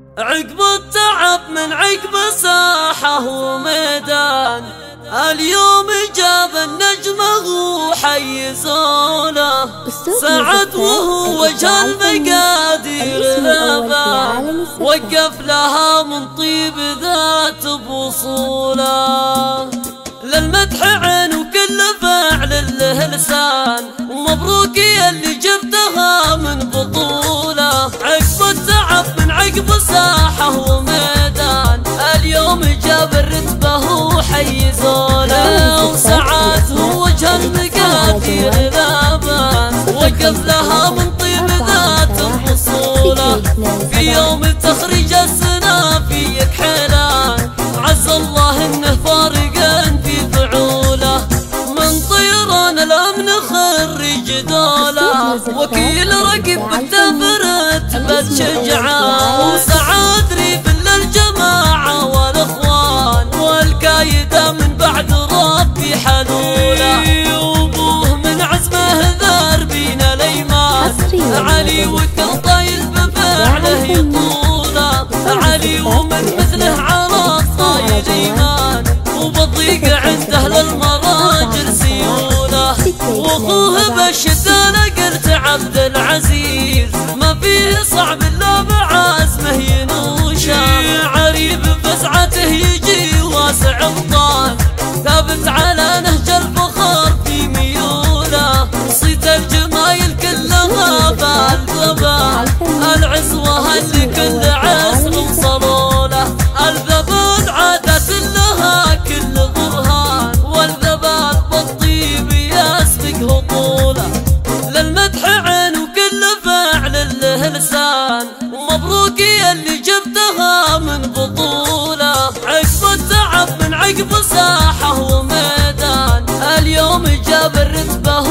عقب التعب من عقب ساحة وميدان، اليوم جاب النجمة وحيزوله، سعد وهو وجه المقادير ذبان، وقف لها من طيب ذات بوصوله. للمدح عين وكل فعل له لسان، ومبروك يا اللي جبتها من بطوله. عقب التعب من عقب ساحة وميدان، اليوم جاب الرتبة وحيزوله، وسعد هو وجه المقادير ذابان، وقف لها من طيب ذات بوصوله. في يوم تخرج السنة فيك حيلان، عز الله انه فارقا في فعوله. من طيران الامن خرج دوله، وكيل رقب بالتفرت بالشجعان، وسعاد ريف للجماعة والاخوان، والكايدة من بعد ربي حلوله. وابوه من عزمه ذار بينا الايمان، علي وكل طايل بفعله يطوله. علي ومن مثله على الطايل ايمان، وبالضيق عنده للمراجل سيوله. واخوه بالشدانة قلت عبد العزيز، ما فيه صعب الا بعزمه ينوشه. عريب بفزعته يجي واسع الطال، ثابت على نهج الفخر في ميوله. صيت الجمايل كلها بالذبال، العزوة اللي كل عزم وصلوا له. الذبال عادة لها كل برهان، والذبال بالطيب يسبق هطوله. للمدح عين وكل فعل له لسان، ومبروك يا اللي جبتها من بطوله. عقب التعب من عقب ساحة وميدان، اليوم جاب الرتبة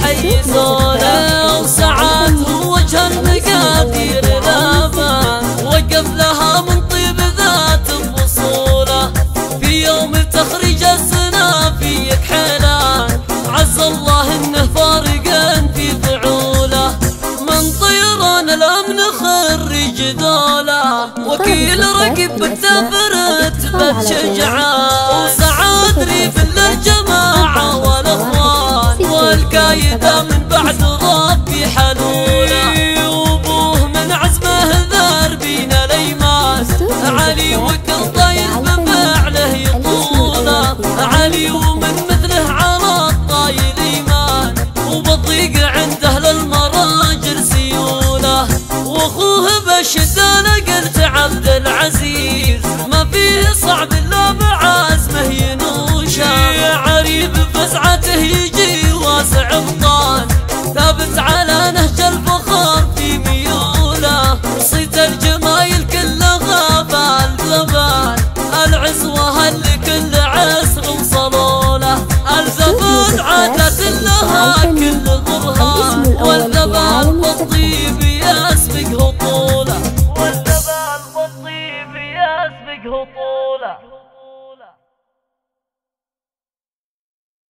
وحيزوله، وسعاد هو وجه المقادير ذابان، وقف لها من طيب ذات بوصوله. في يوم تخرج السنة فيك حيلان، عز الله انه فارقا في فعوله. من طيران الامن خرج دوله، وكيل رقب بالتفرت بالشجعان، وسعاد ريف للجماعة والاخوان، والكايدة من بعد ربي حلوله. وابوه من عزمه ذار بينا الايمان، علي وكل طايل بفعله يطوله. علي ومن مثله على الطايل ايمان، وبالضيق عنده للمراجل سيوله. واخوه بالشدانة قلت عبد العزيز، ما فيه صعب الا بعزمه ينوشه. عريب بفزعته يجي واسع الطال، ثابت على نهج الفخر في ميوله. صيت الجمايل كلها بالذبال، العزوة اللي كل عسر وصلوا له. الذبال عادة لها كل برهان، والذبال بالطيب يسبق هطوله.